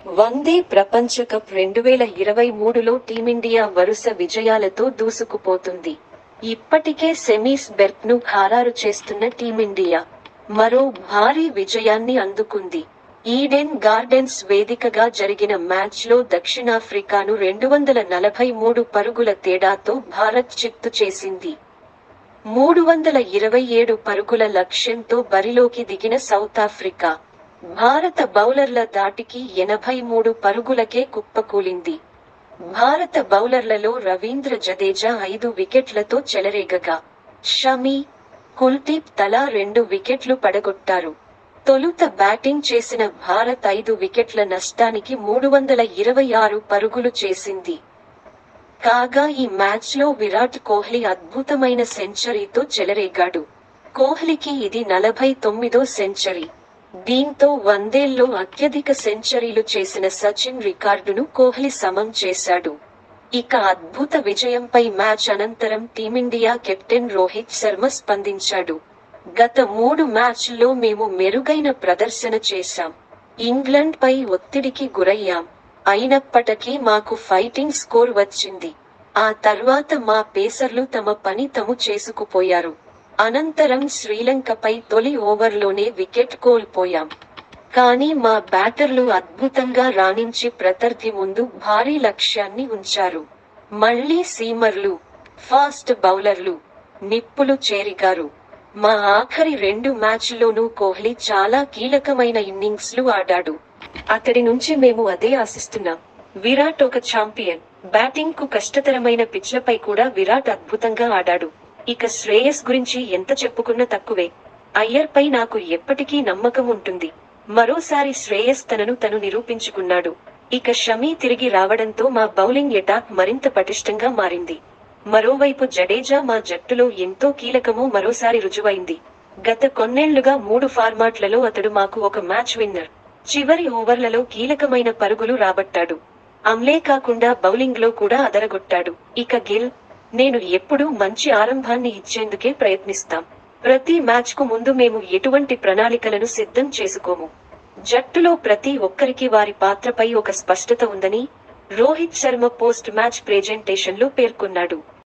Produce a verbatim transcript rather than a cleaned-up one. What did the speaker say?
One day ప్రపంచ cup రెండు వేల ఇరవై మూడులో టీమిండియా వరుస విజయాలతో దూసుకుపోతుంది. ఇప్పటికే సెమీస్ బెర్త్ను ఖారారు చేస్తున్న టీమిండియా మరో భారీ విజయాన్ని అందుకుంది. ఈడెన్ గార్డెన్స్ వేదికగా జరిగిన మ్యాచ్లో దక్షిణాఫ్రికాను రెండు వందల నలభై మూడు పరుగుల తేడాతో భారత్ చిత్తు చేసింది. మూడు వందల ఇరవై ఏడు పరుగుల లక్ష్యంతో బరిలోకి దిగిన సౌతాఫ్రికా భారత బౌలర్ల ధాటికి ఎనభై మూడు పరుగులకే కుప్పకూలింది. భారత బౌలర్లలో రవీంద్ర జడేజా ఐదు వికెట్లతో చెలరేగగా, షమి, కుల్దీప్ తలా రెండు వికెట్లు పడగొట్టారు. తొలుత బ్యాటింగ్ చేసిన భారత్ ఐదు వికెట్ల నష్టానికి మూడు వందల ఇరవై ఆరు పరుగులు చేసింది. కాగా ఈ మ్యాచ్లో విరాట్ కోహ్లీ అద్భుతమైన సెంచరీతో చెలరేగాడు. కోహ్లీకి ఇది నలభై తొమ్మిదో సెంచరీ. దీంతో వన్డేల్లో అత్యధిక సెంచరీలు చేసిన సచిన్ రికార్డును కోహ్లీ సమం చేశాడు. ఇక అద్భుత విజయంపై మ్యాచ్ అనంతరం టీమిండియా కెప్టెన్ రోహిత్ శర్మ స్పందించాడు. గత మూడు మ్యాచ్ల్లో మేము మెరుగైన ప్రదర్శన చేశాం. ఇంగ్లండ్ పై ఒత్తిడికి గురయ్యాం. అయినప్పటికీ మాకు ఫైటింగ్ స్కోర్ వచ్చింది. ఆ తర్వాత మా పేసర్లు తమ పని తాము చేసుకుపోయారు. అనంతరం శ్రీలంకపై తొలి ఓవర్లోనే వికెట్ కోల్పోయాం. కానీ మా బ్యాటర్లు అద్భుతంగా రాణించి ప్రత్యర్థి ముందు భారీ లక్ష్యాన్ని ఉంచారు. మళ్లీ సీమర్లు, ఫాస్ట్ బౌలర్లు నిప్పులు చెరిగారు. మా ఆఖరి రెండు మ్యాచ్ల్లోనూ కోహ్లీ చాలా కీలకమైన ఇన్నింగ్స్లు ఆడాడు. అతడి నుంచి మేము అదే ఆశిస్తున్నాం. విరాట్ ఒక ఛాంపియన్. బ్యాటింగ్ కు కష్టతరమైన పిచ్లపై కూడా విరాట్ అద్భుతంగా ఆడాడు. ఇక శ్రేయస్ గురించి ఎంత చెప్పుకున్నా తక్కువే. అయ్యర్ పై నాకు ఎప్పటికీ నమ్మకం ఉంటుంది. మరోసారి శ్రేయస్ తనను తను నిరూపించుకున్నాడు. ఇక షమి తిరిగి రావడంతో మా బౌలింగ్ అటాక్ మరింత పటిష్టంగా మారింది. మరోవైపు జడేజా మా జట్టులో ఎంతో కీలకమో మరోసారి రుజువైంది. గత కొన్నేళ్లుగా మూడు ఫార్మాట్లలో అతడు మాకు ఒక మ్యాచ్ విన్నర్. చివరి ఓవర్లలో కీలకమైన పరుగులు రాబట్టాడు. అంలే కాకుండా బౌలింగ్ లో కూడా అదరగొట్టాడు. ఇక గిల్, నేను ఎప్పుడూ మంచి ఆరంభాన్ని ఇచ్చేందుకే ప్రయత్నిస్తాం. ప్రతి మ్యాచ్ కు ముందు మేము ఎటువంటి ప్రణాళికలను సిద్ధం చేసుకోము. జట్టులో ప్రతి ఒక్కరికి వారి పాత్రపై ఒక స్పష్టత ఉందని రోహిత్ శర్మ పోస్ట్ మ్యాచ్ ప్రెజెంటేషన్లో పేర్కొన్నాడు.